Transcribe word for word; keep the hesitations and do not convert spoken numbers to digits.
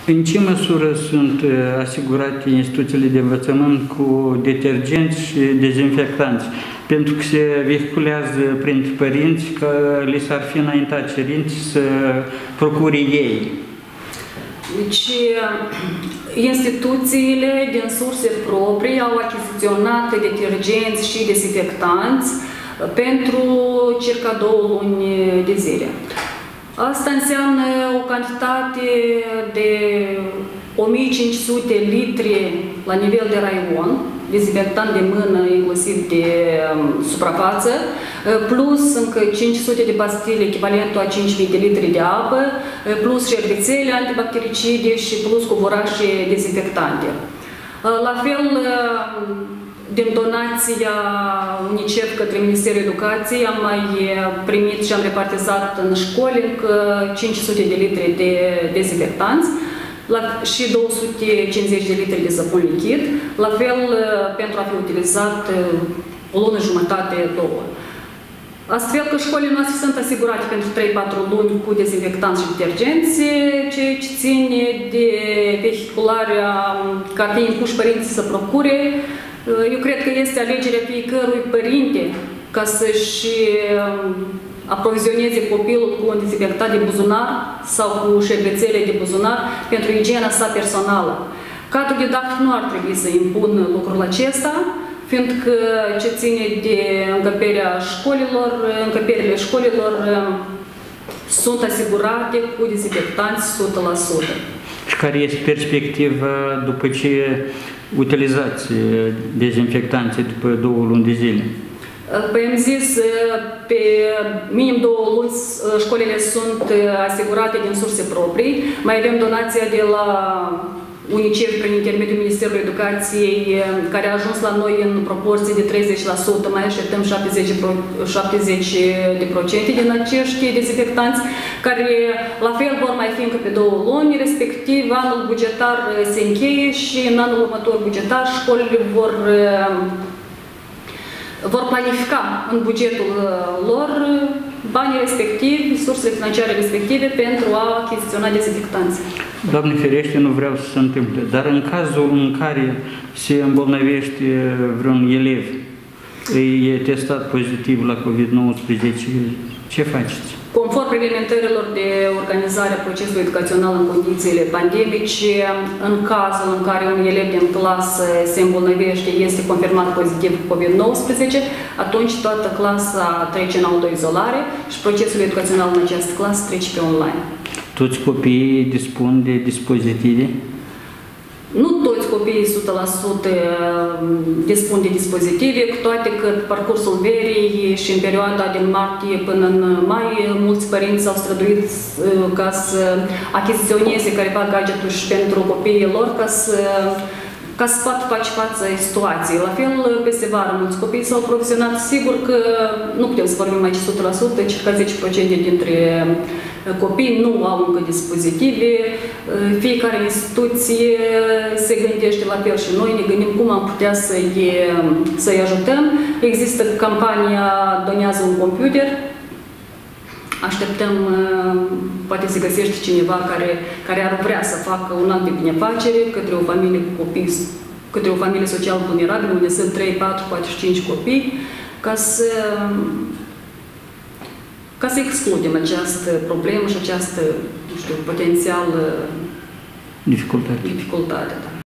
În ce măsură sunt asigurate instituțiile de învățământ cu detergenți și dezinfectanți? Pentru că se vehiculează printre părinți că li s-ar fi înaintat cerințe să procure ei. Deci, instituțiile din surse proprii au achiziționat detergenți și dezinfectanți pentru circa două luni de zile. Asta înseamnă o cantitate de o mie cinci sute litri la nivel de raion, dezinfectant de mână, inclusiv de um, suprafață, plus încă cinci sute de pastile, echivalentul a cinci mii de litri de apă, plus șervețele antibactericide și plus cuvurașe dezinfectante. La fel, din donația UNICEF către Ministerul Educației am mai primit și am repartizat în școli încă cinci sute de litri de dezinfectanți și două sute cincizeci de litri de săpun lichid, la fel pentru a fi utilizat o lună jumătate, două. Astfel că școlile noastre sunt asigurate pentru trei patru luni cu dezinfectanți și detergenți, ceea ce ține de vehicularea care fi impuși părinții să procure. Eu cred că este alegerea fiecărui părinte ca să-și aprovizioneze copilul cu un dezinfectant de buzunar sau cu șervețele de buzunar pentru igiena sa personală. Cadrul didactic nu ar trebui să impună lucrul acesta, fiindcă ce ține de încăperea școlilor, încăperile școlilor sunt asigurate cu dezinfectanți o sută la sută. Și care este perspectiva după ce utilizați dezinfectanții după două luni de zile? Păi am zis, pe minim două luni școlile sunt asigurate din surse proprii. Mai avem donația de la UNICEF prin intermediul Ministerului Educației, care a ajuns la noi în proporție de treizeci la sută, mai așteptăm șaptezeci de procente din acești dezinfectanți, care la fel vor mai fi încă pe două luni, respectiv anul bugetar se încheie și în anul următor bugetar școlile vor vor planifica în bugetul lor banii respectivi, sursele financiare respective pentru a achiziționa dezinfectanți. Doamne ferește, nu vreau să se întâmple, dar în cazul în care se îmbolnăvește vreun elev, e testat pozitiv la COVID nouăsprezece, ce faceți? Conform reglementărilor de organizare a procesului educațional în condițiile pandemice, în cazul în care un elev din clasă se îmbolnăvește, este confirmat pozitiv cu COVID nouăsprezece, atunci toată clasa trece în autoizolare și procesul educațional în această clasă trece pe online. Toți copiii dispun de dispozitive? Nu toți copiii o sută la sută dispun de dispozitive, cu toate că parcursul verii și în perioada din martie până în mai, mulți părinți s-au străduit ca să achiziționeze careva gadgeturi pentru copiii lor, ca să ca să poată face față situației. La fel, peste vară, mulți copii s-au provizionat. Sigur că nu putem să vorbim aici o sută la sută, circa zece la sută dintre copii nu au încă dispozitive. Fiecare instituție se gândește la fel și noi ne gândim cum am putea să-i să-i ajutăm. Există campania Donează un computer. Așteptăm, poate se găsește cineva care, care ar vrea să facă un act de binefacere către o familie cu copii, către o familie social vulnerabilă, unde sunt trei, patru, poate și cinci copii, ca să, ca să excludem această problemă și această, nu știu, potențială dificultate. dificultate da.